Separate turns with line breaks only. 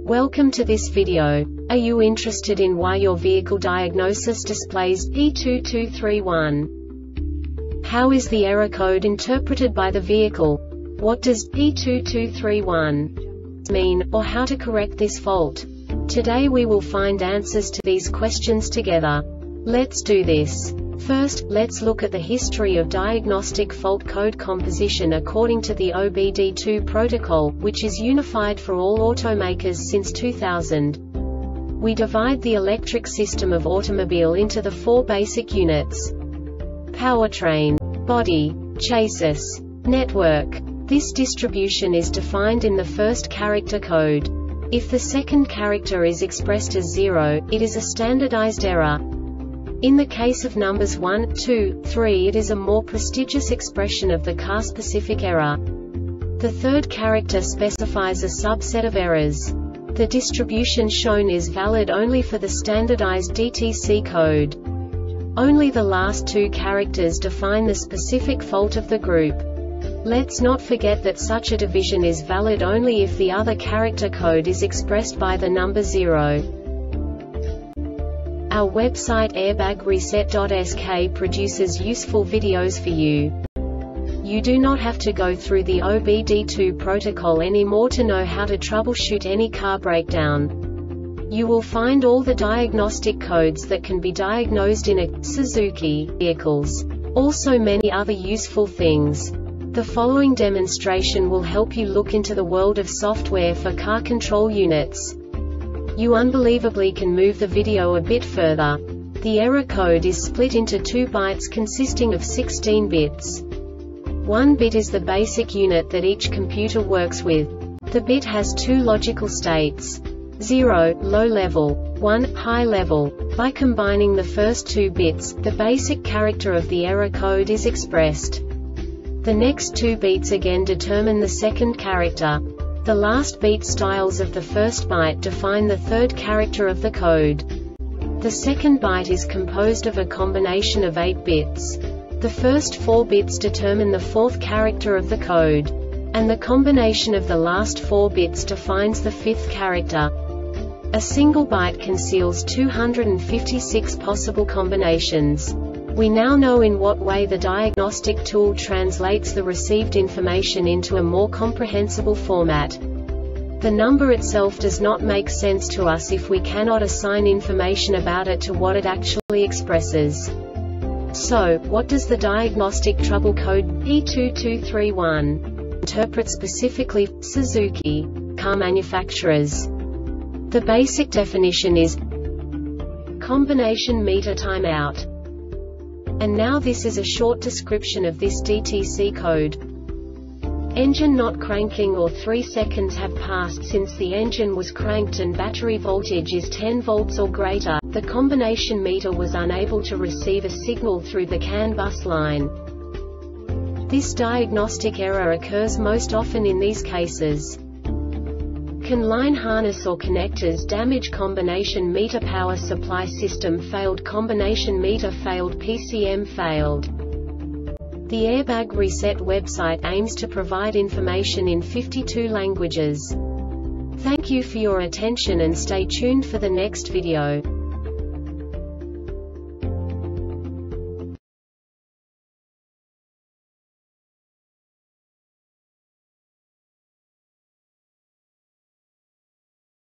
Welcome to this video. Are you interested in why your vehicle diagnosis displays P2231? How is the error code interpreted by the vehicle? What does P2231 mean, or how to correct this fault? Today we will find answers to these questions together. Let's do this. First, let's look at the history of diagnostic fault code composition according to the OBD2 protocol, which is unified for all automakers since 2000. We divide the electric system of automobile into the four basic units: powertrain, body, chassis, network. This distribution is defined in the first character code. If the second character is expressed as 0, it is a standardized error. In the case of numbers 1, 2, 3, it is a more prestigious expression of the car-specific error. The third character specifies a subset of errors. The distribution shown is valid only for the standardized DTC code. Only the last two characters define the specific fault of the group. Let's not forget that such a division is valid only if the other character code is expressed by the number 0. Our website airbagreset.sk produces useful videos for you. You do not have to go through the OBD2 protocol anymore to know how to troubleshoot any car breakdown. You will find all the diagnostic codes that can be diagnosed in a Suzuki vehicles. Also many other useful things. The following demonstration will help you look into the world of software for car control units. You unbelievably can move the video a bit further. The error code is split into 2 bytes consisting of 16 bits. 1 bit is the basic unit that each computer works with. The bit has 2 logical states: 0, low level, 1, high level. By combining the first 2 bits, the basic character of the error code is expressed. The next 2 beats again determine the second character. The last beat styles of the first byte define the third character of the code. The second byte is composed of a combination of 8 bits. The first 4 bits determine the fourth character of the code. And the combination of the last 4 bits defines the fifth character. A single byte conceals 256 possible combinations. We now know in what way the diagnostic tool translates the received information into a more comprehensible format. The number itself does not make sense to us if we cannot assign information about it to what it actually expresses. So, what does the diagnostic trouble code P2231 interpret specifically for Suzuki car manufacturers? The basic definition is combination meter timeout. And now this is a short description of this DTC code. Engine not cranking, or 3 seconds have passed since the engine was cranked and battery voltage is 10 volts or greater. The combination meter was unable to receive a signal through the CAN bus line. This diagnostic error occurs most often in these cases: CAN line harness or connectors damage, combination meter power supply system failed, combination meter failed, PCM failed. The Airbag Reset website aims to provide information in 52 languages. Thank you for your attention and stay tuned for the next video.